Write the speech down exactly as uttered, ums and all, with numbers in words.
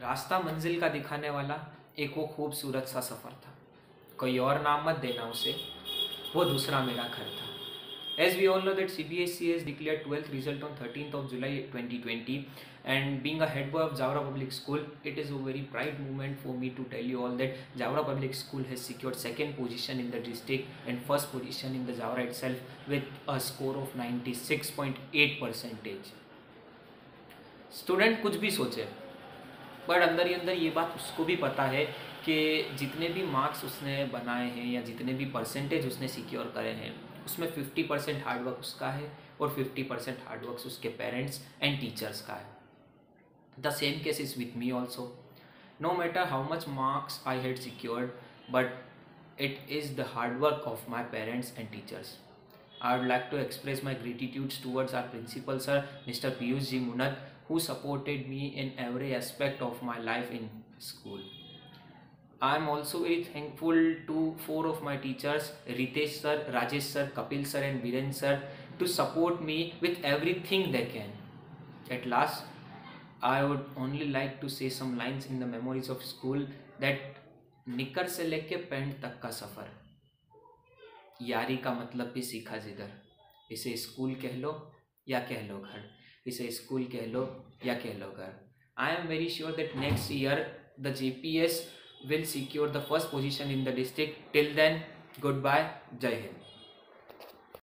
रास्ता मंजिल का दिखाने वाला एक वो खूबसूरत सा सफ़र था। कोई और नाम मत देना उसे, वो दूसरा मेरा घर था। As we all know that C B S E has declared twelfth result on thirteenth of July twenty twenty, and being a head boy of Jaora Public School, it is a very proud moment for me to tell you all that Jaora Public School has secured second position in the district and first position in the Jaora itself with a score of ninety-six point eight percentage. Student कुछ भी सोचे, but अंदर ही अंदर ये बात उसको भी पता है कि जितने भी मार्क्स उसने बनाए हैं या जितने भी परसेंटेज उसने सिक्योर करे हैं, उसमें फिफ्टी परसेंट हार्डवर्क उसका है और फिफ्टी परसेंट हार्डवर्क उसके पेरेंट्स एंड टीचर्स का है. The same case is with me also. No matter how much marks I had secured, but it is the hard work of my parents and teachers. I would like to express my gratitude towards our principal sir, Mister Piyush Ji Munat, who supported me in every aspect of my life in school. I am also very thankful to four of my teachers, Ritesh sir, Rajesh sir, Kapil sir and Viren sir, to support me with everything they can. At last, I would only like to say some lines in the memories of school that निकर से लेके pant तक का सफ़र, यारी का मतलब भी सीखा जिधर. इसे स्कूल कह लो या कह लो घर, इसे स्कूल कह लो या कह लो घर. I am very sure that next year the J P S will secure the first position in the district. Till then, goodbye. Jai Hind.